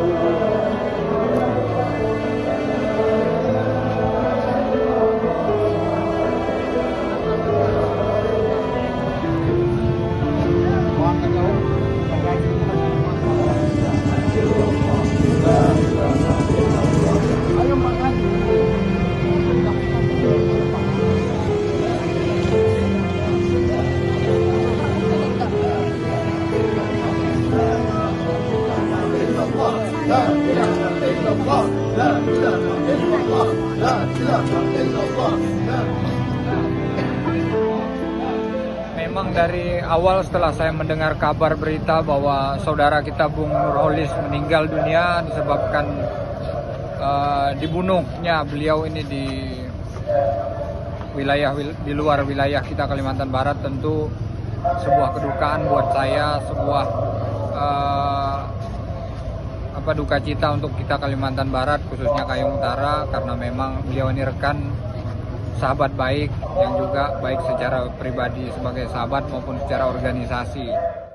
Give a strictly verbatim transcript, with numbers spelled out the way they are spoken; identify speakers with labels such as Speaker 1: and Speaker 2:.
Speaker 1: Memang dari awal setelah saya mendengar kabar berita bahwa saudara kita Bung Nurholis meninggal dunia disebabkan uh, dibunuhnya beliau ini di wilayah di luar wilayah kita Kalimantan Barat, tentu sebuah kedukaan buat saya, sebuah uh, apa duka cita untuk kita Kalimantan Barat, khususnya Kayong Utara, karena memang beliau ini rekan sahabat baik yang juga baik secara pribadi sebagai sahabat maupun secara organisasi.